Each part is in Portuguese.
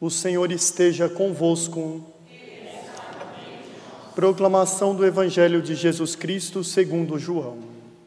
O Senhor esteja convosco. Proclamação do Evangelho de Jesus Cristo segundo João.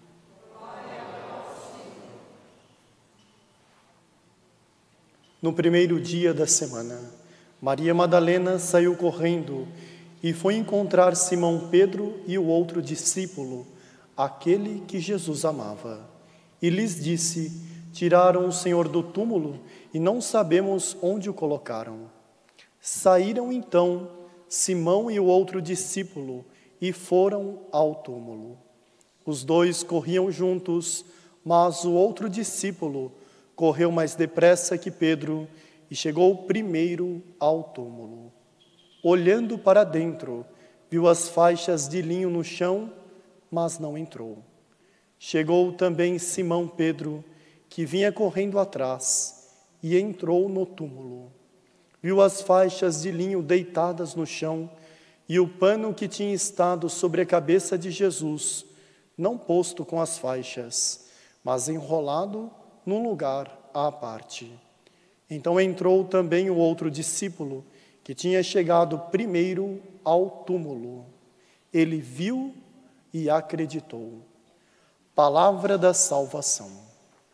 No primeiro dia da semana, Maria Madalena saiu correndo e foi encontrar Simão Pedro e o outro discípulo, aquele que Jesus amava. E lhes disse: tiraram o Senhor do túmulo e não sabemos onde o colocaram. Saíram então Simão e o outro discípulo e foram ao túmulo. Os dois corriam juntos, mas o outro discípulo correu mais depressa que Pedro e chegou primeiro ao túmulo. Olhando para dentro, viu as faixas de linho no chão, mas não entrou. Chegou também Simão Pedro, que vinha correndo atrás, e entrou no túmulo. Viu as faixas de linho deitadas no chão e o pano que tinha estado sobre a cabeça de Jesus, não posto com as faixas, mas enrolado num lugar à parte. Então entrou também o outro discípulo, que tinha chegado primeiro ao túmulo. Ele viu e acreditou. Palavra da salvação.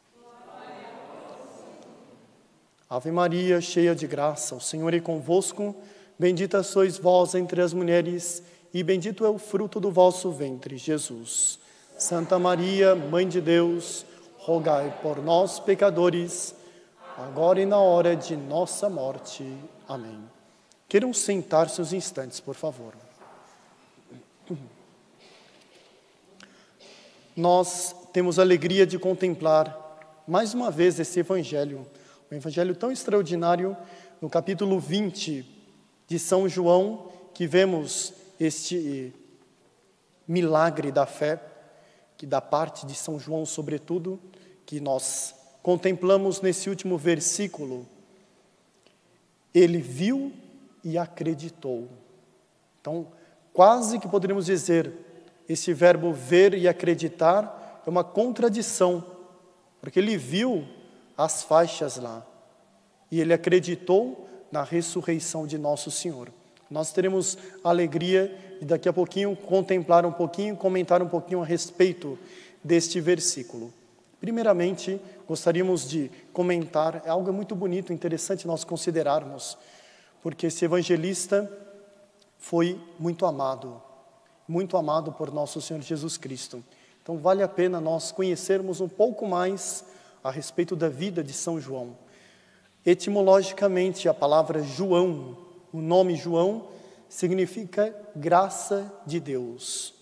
Ave Maria, cheia de graça, o Senhor é convosco. Bendita sois vós entre as mulheres, e bendito é o fruto do vosso ventre, Jesus. Santa Maria, Mãe de Deus, rogai por nós, pecadores, agora e na hora de nossa morte. Amém. Queiram sentar-se uns instantes, por favor. Nós temos a alegria de contemplar mais uma vez esse Evangelho, um Evangelho tão extraordinário, no capítulo 20 de São João, que vemos este milagre da fé, que da parte de São João, sobretudo, que nós contemplamos nesse último versículo. Ele viu e acreditou. Então, quase que poderíamos dizer, esse verbo ver e acreditar é uma contradição, porque ele viu as faixas lá e ele acreditou na ressurreição de nosso Senhor. Nós teremos a alegria de daqui a pouquinho contemplar um pouquinho, comentar um pouquinho a respeito deste versículo. Primeiramente, gostaríamos de comentar, é algo muito bonito, interessante nós considerarmos, porque esse evangelista foi muito amado por nosso Senhor Jesus Cristo. Então vale a pena nós conhecermos um pouco mais a respeito da vida de São João. Etimologicamente, a palavra João, o nome João, significa graça de Deus.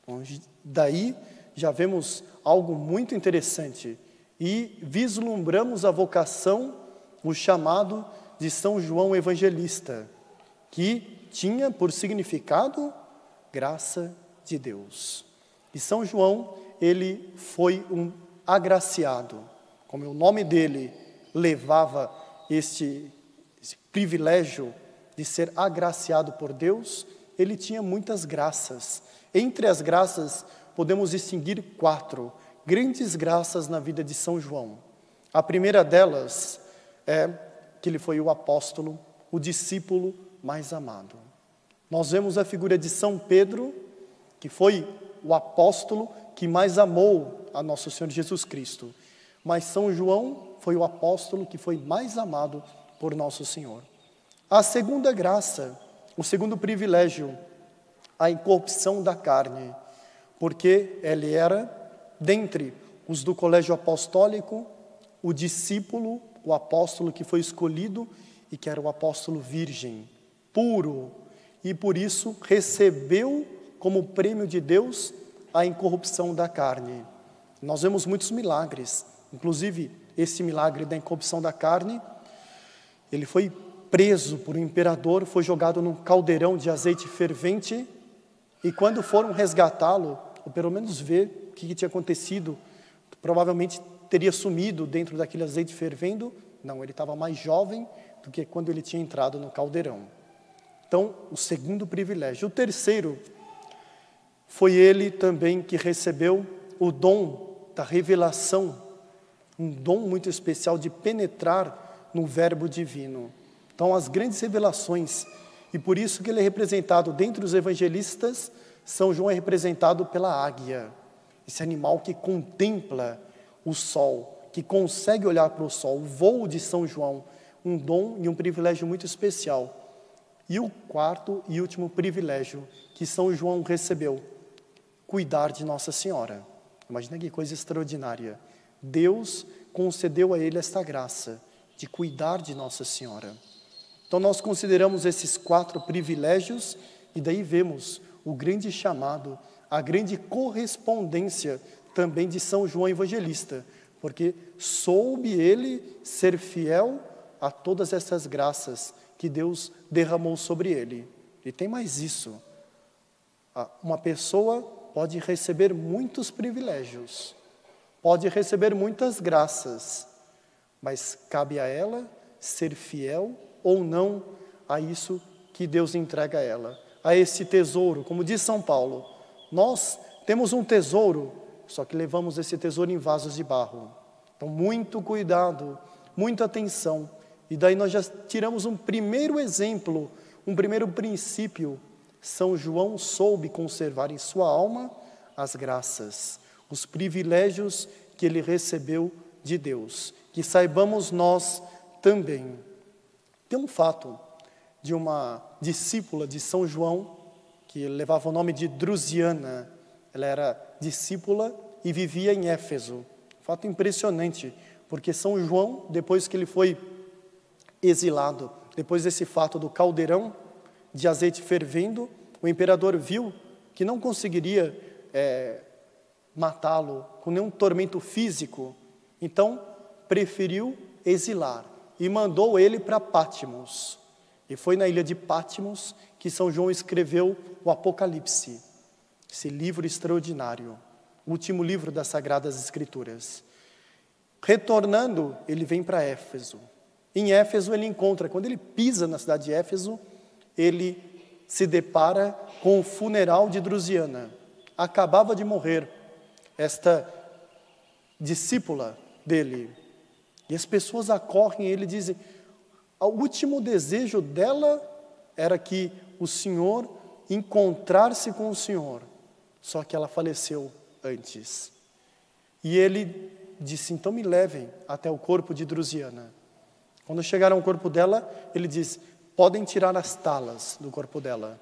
Daí já vemos algo muito interessante e vislumbramos a vocação, o chamado de São João Evangelista, que tinha por significado graça de Deus. E São João, ele foi um agraciado. Como o nome dele levava este privilégio de ser agraciado por Deus, ele tinha muitas graças. Entre as graças, podemos distinguir 4 grandes graças na vida de São João. A primeira delas é que ele foi o apóstolo, o discípulo mais amado. Nós vemos a figura de São Pedro, que foi o apóstolo que mais amou a nosso Senhor Jesus Cristo. Mas São João foi o apóstolo que foi mais amado por nosso Senhor. A segunda graça, o segundo privilégio, a incorrupção da carne, porque ele era, dentre os do colégio apostólico, o discípulo, o apóstolo que foi escolhido e que era o apóstolo virgem, puro, e por isso recebeu como prêmio de Deus a incorrupção da carne. Nós vemos muitos milagres, inclusive esse milagre da incorrupção da carne. Ele foi preso por um imperador, foi jogado num caldeirão de azeite fervente, e quando foram resgatá-lo, ou pelo menos ver o que tinha acontecido, provavelmente teria sumido dentro daquele azeite fervendo. Não, ele estava mais jovem do que quando ele tinha entrado no caldeirão. Então, o segundo privilégio. O terceiro, foi ele também que recebeu o dom da revelação, um dom muito especial de penetrar no verbo divino. Então, as grandes revelações, e por isso que ele é representado dentre os evangelistas, São João é representado pela águia, esse animal que contempla o sol, que consegue olhar para o sol, o voo de São João, um dom e um privilégio muito especial. E o quarto e último privilégio que São João recebeu, cuidar de Nossa Senhora. Imagina que coisa extraordinária. Deus concedeu a ele esta graça de cuidar de Nossa Senhora. Então nós consideramos esses 4 privilégios e daí vemos o grande chamado, a grande correspondência também de São João Evangelista, porque soube ele ser fiel a todas essas graças que Deus derramou sobre ele. E tem mais isso. Uma pessoa pode receber muitos privilégios, pode receber muitas graças, mas cabe a ela ser fiel ou não a isso que Deus entrega a ela, a esse tesouro. Como diz São Paulo, nós temos um tesouro, só que levamos esse tesouro em vasos de barro. Então, muito cuidado, muita atenção. E daí nós já tiramos um primeiro exemplo, um primeiro princípio. São João soube conservar em sua alma as graças, os privilégios que ele recebeu de Deus. Que saibamos nós também. Tem um fato de uma discípula de São João, que levava o nome de Drusiana. Ela era discípula e vivia em Éfeso. Fato impressionante, porque São João, depois que ele foi exilado, depois desse fato do caldeirão de azeite fervendo, o imperador viu que não conseguiria matá-lo com nenhum tormento físico, então preferiu exilar e mandou ele para Pátimos. E foi na ilha de Pátimos que São João escreveu o Apocalipse, esse livro extraordinário, o último livro das Sagradas Escrituras. Retornando, ele vem para Éfeso. Em Éfeso ele encontra, quando ele pisa na cidade de Éfeso, ele se depara com o funeral de Drusiana. Acabava de morrer esta discípula dele. E as pessoas acorrem a ele e dizem, o último desejo dela era que o Senhor encontrar-se com o Senhor. Só que ela faleceu antes. E ele disse, então me levem até o corpo de Drusiana. Quando chegaram ao corpo dela, ele diz, podem tirar as talas do corpo dela.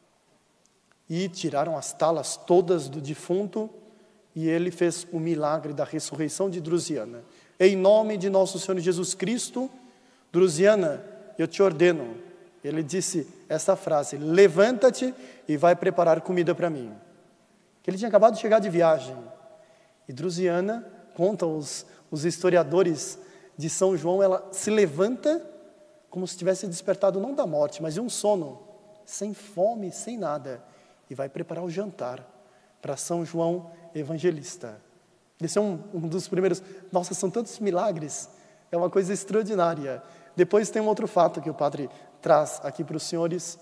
E tiraram as talas todas do defunto, e ele fez o milagre da ressurreição de Drusiana. Em nome de nosso Senhor Jesus Cristo, Drusiana, eu te ordeno. Ele disse essa frase, levanta-te e vai preparar comida para mim. Ele tinha acabado de chegar de viagem. E Drusiana, contam os historiadores de São João, ela se levanta como se tivesse despertado não da morte, mas de um sono, sem fome, sem nada, e vai preparar o jantar para São João Evangelista. Esse é um dos primeiros. Nossa, são tantos milagres, é uma coisa extraordinária. Depois tem um outro fato que o padre traz aqui para os senhores,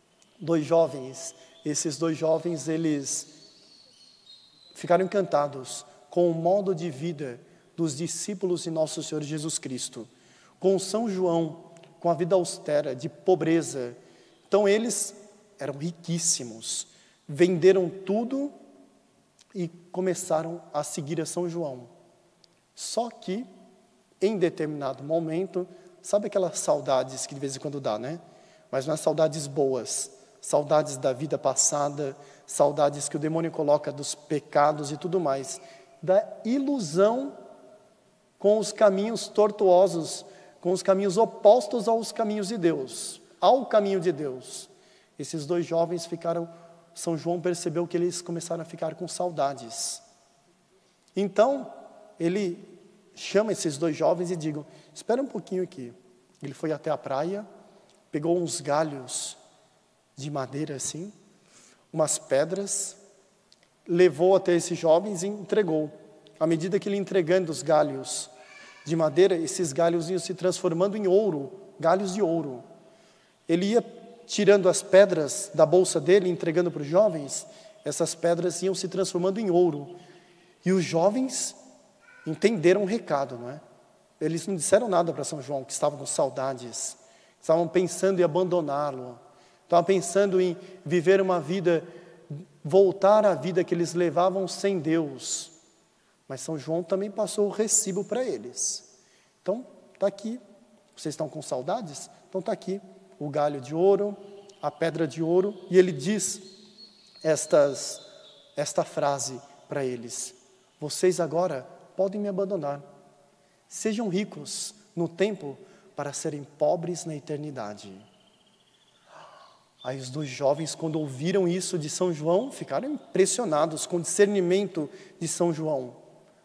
2 jovens. Esses 2 jovens, eles ficaram encantados com o modo de vida dos discípulos de nosso Senhor Jesus Cristo, com São João, com a vida austera, de pobreza. Então eles eram riquíssimos, venderam tudo e começaram a seguir a São João. Só que, em determinado momento, sabe aquelas saudades que de vez em quando dá, né? Mas não é saudades boas, saudades da vida passada, saudades que o demônio coloca dos pecados e tudo mais, da ilusão com os caminhos tortuosos, com os caminhos opostos aos caminhos de Deus, ao caminho de Deus. Esses 2 jovens ficaram, São João percebeu que eles começaram a ficar com saudades. Então, ele chama esses 2 jovens e diz, espera um pouquinho aqui. Ele foi até a praia, pegou uns galhos de madeira assim, umas pedras, levou até esses jovens e entregou. À medida que ele entregando os galhos de madeira, esses galhos iam se transformando em ouro, galhos de ouro. Ele ia tirando as pedras da bolsa dele, entregando para os jovens, essas pedras iam se transformando em ouro. E os jovens entenderam o recado, não é? Eles não disseram nada para São João, que estavam com saudades, estavam pensando em abandoná-lo, estavam pensando em viver uma vida, voltar à vida que eles levavam sem Deus. Mas São João também passou o recibo para eles. Então, está aqui. Vocês estão com saudades? Então está aqui o galho de ouro, a pedra de ouro, e ele diz esta frase para eles: vocês agora podem me abandonar. Sejam ricos no tempo para serem pobres na eternidade. Aí os dois jovens, quando ouviram isso de São João, ficaram impressionados com o discernimento de São João.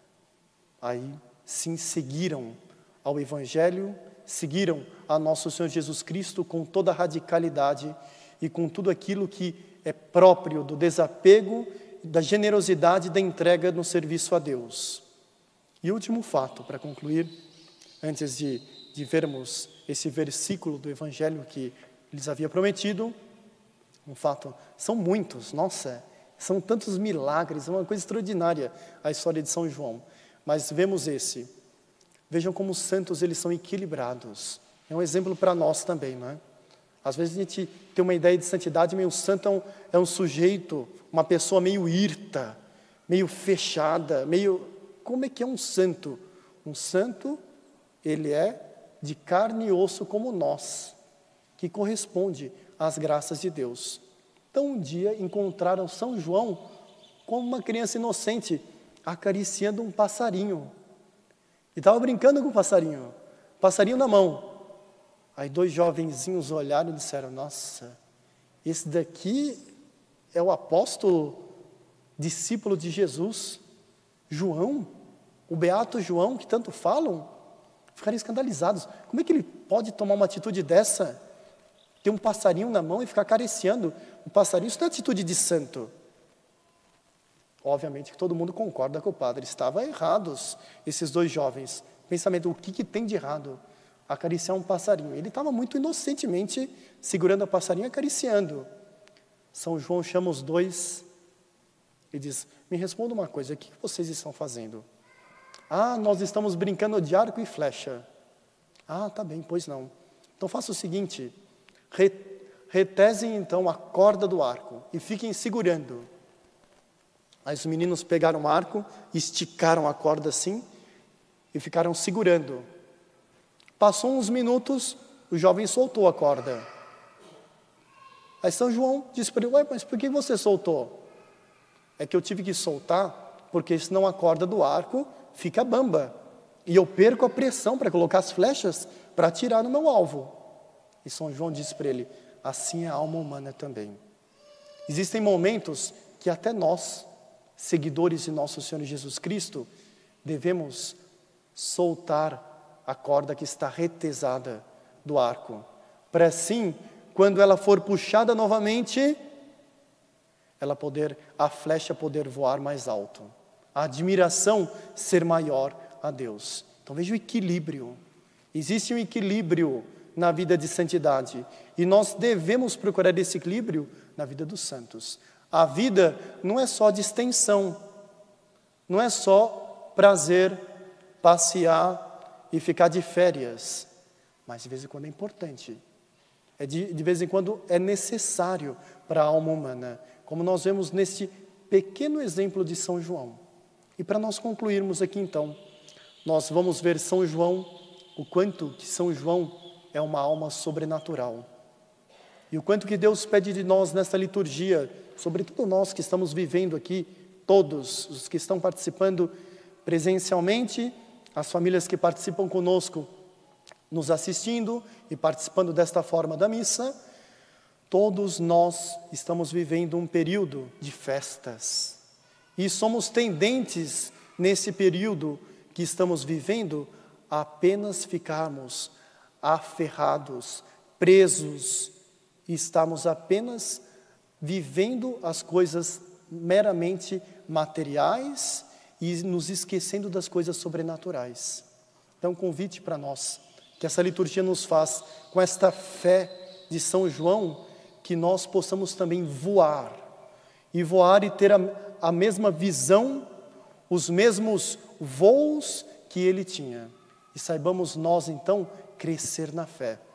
Aí sim seguiram ao Evangelho, seguiram a nosso Senhor Jesus Cristo com toda a radicalidade e com tudo aquilo que é próprio do desapego, da generosidade, da entrega no serviço a Deus. E último fato, para concluir, antes de vermos esse versículo do Evangelho que lhes havia prometido, um fato, são muitos, nossa, são tantos milagres, é uma coisa extraordinária a história de São João, mas vemos esse. Vejam como os santos, eles são equilibrados. É um exemplo para nós também, não é? Às vezes a gente tem uma ideia de santidade, meio santo é um sujeito, uma pessoa meio hirta, meio fechada, meio... Como é que é um santo? Um santo, ele é de carne e osso como nós, que corresponde às graças de Deus. Então um dia encontraram São João como uma criança inocente, acariciando um passarinho. E estava brincando com o passarinho na mão. Aí dois jovenzinhos olharam e disseram: nossa, esse daqui é o apóstolo, discípulo de Jesus, João, o beato João, que tanto falam. Ficaram escandalizados. Como é que ele pode tomar uma atitude dessa? Ter um passarinho na mão e ficar acariciando o passarinho, isso não é atitude de santo. Obviamente que todo mundo concorda com o padre, estavam errados esses dois jovens. Pensamento, o que tem de errado? Acariciar um passarinho. Ele estava muito inocentemente segurando o passarinho e acariciando. São João chama os dois e diz: me responda uma coisa, o que vocês estão fazendo? Ah, nós estamos brincando de arco e flecha. Ah, tá bem, pois não. Então faça o seguinte, retesem então a corda do arco e fiquem segurando. Aí os meninos pegaram o arco, esticaram a corda assim e ficaram segurando. Passou uns minutos, o jovem soltou a corda. Aí São João disse para ele: ué, mas por que você soltou? É que eu tive que soltar, porque senão a corda do arco fica bamba. E eu perco a pressão para colocar as flechas para atirar no meu alvo. E São João disse para ele: assim é a alma humana também. Existem momentos que até nós, seguidores de nosso Senhor Jesus Cristo, devemos soltar a corda que está retesada do arco, para assim, quando ela for puxada novamente, a flecha poder voar mais alto, a admiração ser maior a Deus. Então veja o equilíbrio. Existe um equilíbrio na vida de santidade, e nós devemos procurar esse equilíbrio na vida dos santos. A vida não é só de extensão, não é só prazer, passear e ficar de férias, mas de vez em quando é importante, de vez em quando é necessário para a alma humana, como nós vemos nesse pequeno exemplo de São João. E para nós concluirmos aqui então, nós vamos ver São João, o quanto que São João é uma alma sobrenatural, e o quanto que Deus pede de nós nesta liturgia, sobretudo nós que estamos vivendo aqui, todos os que estão participando presencialmente, as famílias que participam conosco, nos assistindo e participando desta forma da missa, todos nós estamos vivendo um período de festas. E somos tendentes, nesse período que estamos vivendo, a apenas ficarmos aferrados, presos, e estamos apenas vivendo as coisas meramente materiais e nos esquecendo das coisas sobrenaturais. Então, um convite para nós, que essa liturgia nos faz, com esta fé de São João, que nós possamos também voar e ter a mesma visão, os mesmos voos que ele tinha. E saibamos nós, então, crescer na fé.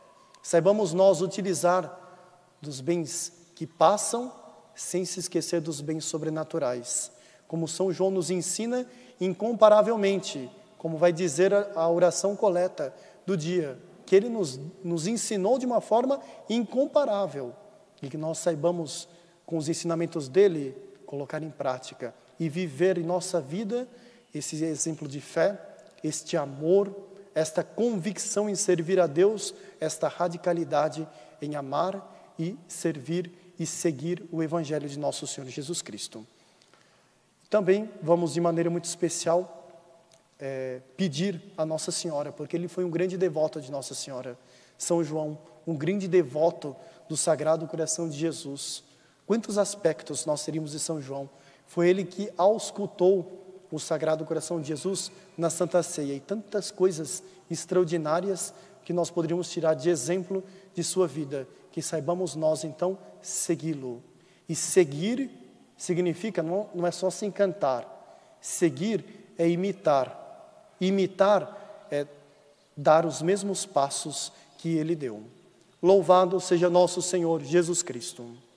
Saibamos nós utilizar dos bens que passam, sem se esquecer dos bens sobrenaturais. Como São João nos ensina incomparavelmente, como vai dizer a oração coleta do dia, que ele nos ensinou de uma forma incomparável, e que nós saibamos, com os ensinamentos dele, colocar em prática e viver em nossa vida esse exemplo de fé, este amor, esta convicção em servir a Deus, esta radicalidade em amar e servir e seguir o Evangelho de nosso Senhor Jesus Cristo. Também vamos, de maneira muito especial, pedir a Nossa Senhora, porque ele foi um grande devoto de Nossa Senhora. São João, um grande devoto do Sagrado Coração de Jesus. Quantos aspectos nós teríamos de São João? Foi ele que auscultou o Sagrado Coração de Jesus na Santa Ceia, e tantas coisas extraordinárias que nós poderíamos tirar de exemplo de sua vida, que saibamos nós então segui-lo. E seguir significa, não é só se encantar, seguir é imitar. Imitar é dar os mesmos passos que ele deu. Louvado seja nosso Senhor Jesus Cristo.